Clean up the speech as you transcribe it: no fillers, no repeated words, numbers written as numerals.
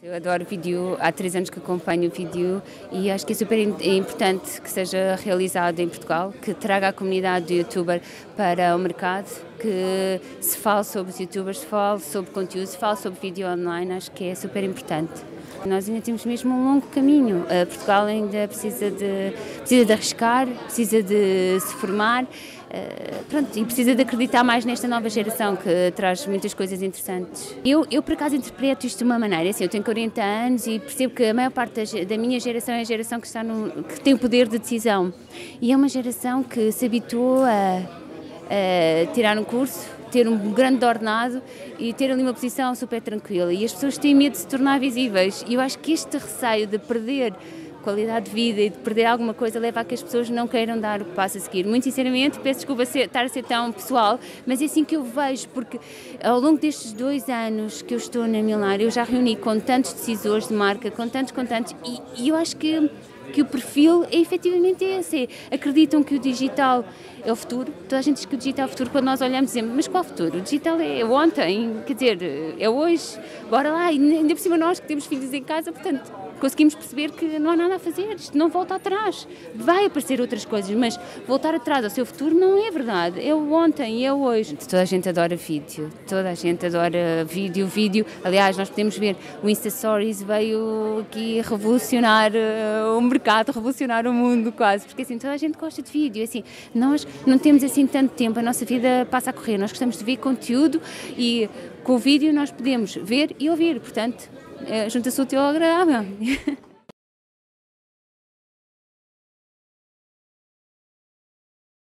Eu adoro vídeo, há 3 anos que acompanho o vídeo e acho que é super importante que seja realizado em Portugal, que traga a comunidade do youtuber para o mercado, que se fale sobre os youtubers, se fale sobre conteúdo, se fale sobre vídeo online, acho que é super importante. Nós ainda temos mesmo um longo caminho, Portugal ainda precisa de arriscar, precisa de se formar, e precisa de acreditar mais nesta nova geração que traz muitas coisas interessantes. Eu por acaso interpreto isto de uma maneira, assim, eu tenho 40 anos e percebo que a maior parte da minha geração é a geração que tem o poder de decisão e é uma geração que se habituou a tirar um curso, ter um grande ordenado e ter ali uma posição super tranquila. E as pessoas têm medo de se tornar visíveis. E eu acho que este receio de perder qualidade de vida e de perder alguma coisa leva a que as pessoas não queiram dar o passo a seguir. Muito sinceramente, peço desculpa estar a ser tão pessoal, mas é assim que eu vejo, porque ao longo destes 2 anos que eu estou na Millar, eu já reuni com tantos decisores de marca, com tantos, e eu acho que o perfil é efetivamente esse. Acreditam que o digital é o futuro. Toda a gente diz que o digital é o futuro. Quando nós olhamos, dizemos, mas qual futuro? O digital é ontem, quer dizer, é hoje. Bora lá, e ainda por cima nós que temos filhos em casa, portanto, conseguimos perceber que não há nada a fazer, isto não volta atrás. Vai aparecer outras coisas, mas voltar atrás ao seu futuro não é verdade. É o ontem, é o hoje. Toda a gente adora vídeo, toda a gente adora vídeo. Aliás, nós podemos ver, o Insta Stories veio aqui revolucionar o mercado, revolucionar o mundo quase, porque assim, toda a gente gosta de vídeo. Assim, nós não temos assim tanto tempo, a nossa vida passa a correr, nós gostamos de ver conteúdo e com o vídeo nós podemos ver e ouvir, portanto, junta-se o útil ao agradável.